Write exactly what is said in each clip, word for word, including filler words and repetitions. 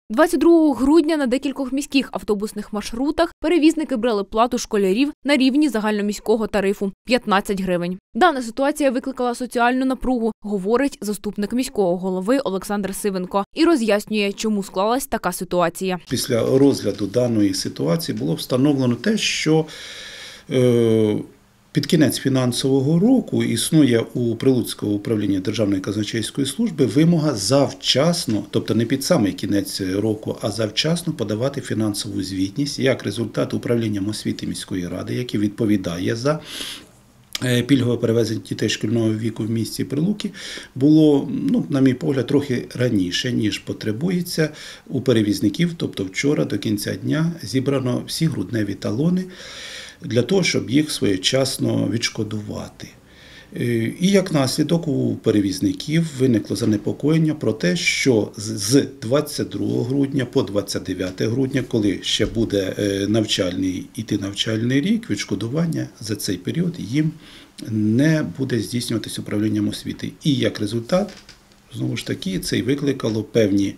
двадцять другого грудня на декількох міських автобусних маршрутах перевізники брали плату школярів на рівні загальноміського тарифу – п'ятнадцять гривень. Дана ситуація викликала соціальну напругу, говорить заступник міського голови Олександр Сивенко. І роз'яснює, чому склалась така ситуація. Після розгляду даної ситуації було встановлено те, що е під кінець фінансового року існує у Прилуцького управління Державної казначейської служби вимога завчасно, тобто не під самий кінець року, а завчасно подавати фінансову звітність як результат управлінням освіти міської ради, який відповідає за пільгове перевезення дітей шкільного віку в місті Прилуки, було, ну, на мій погляд, трохи раніше, ніж потребується у перевізників. Тобто вчора до кінця дня зібрано всі грудневі талони для того, щоб їх своєчасно відшкодувати. І як наслідок у перевізників виникло занепокоєння про те, що з двадцять другого грудня по двадцять дев'яте грудня, коли ще буде навчальний, іти навчальний рік, відшкодування за цей період їм не буде здійснюватися управлінням освіти. І як результат, знову ж таки, це й викликало певні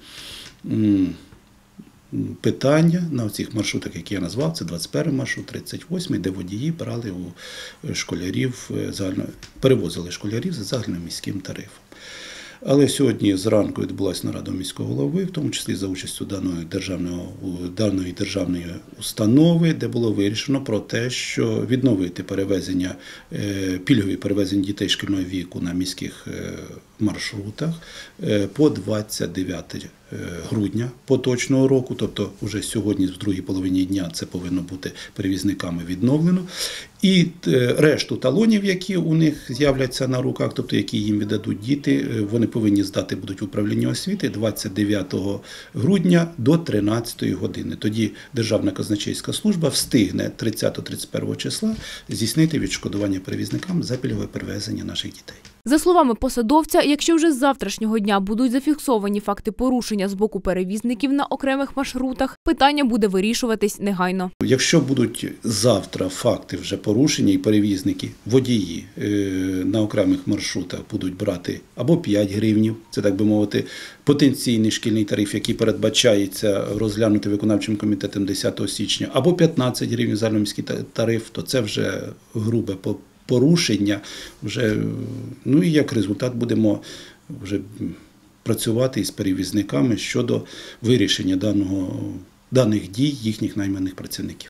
питання на цих маршрутах, які я назвав, це двадцять перший маршрут, тридцять восьмий, де водії брали у школярів, перевозили школярів за загальноміським тарифом. Але сьогодні зранку відбулася нарада міського голови, в тому числі за участю даної державної, даної державної установи, де було вирішено про те, що відновити перевезення, пільгові перевезення дітей шкільного віку на міських маршрутах по двадцять дев'яте грудня поточного року, тобто вже сьогодні, в другій половині дня, це повинно бути перевізниками відновлено. І решту талонів, які у них з'являться на руках, тобто які їм віддадуть діти, вони повинні здати будуть в управління освіти двадцять дев'ятого грудня до тринадцятої години. Тоді Державна казначейська служба встигне тридцятого тридцять першого числа здійснити відшкодування перевізникам за пільгове перевезення наших дітей. За словами посадовця, якщо вже з завтрашнього дня будуть зафіксовані факти порушення з боку перевізників на окремих маршрутах, питання буде вирішуватись негайно. Якщо будуть завтра факти вже порушення і перевізники, водії на окремих маршрутах будуть брати або п'ять гривнів, це, так би мовити, потенційний шкільний тариф, який передбачається розглянути виконавчим комітетом десятого січня, або п'ятнадцять гривень загальноміський тариф, то це вже грубе порушення, вже, ну і як результат будемо вже працювати із перевізниками щодо вирішення даного, даних дій їхніх найманих працівників.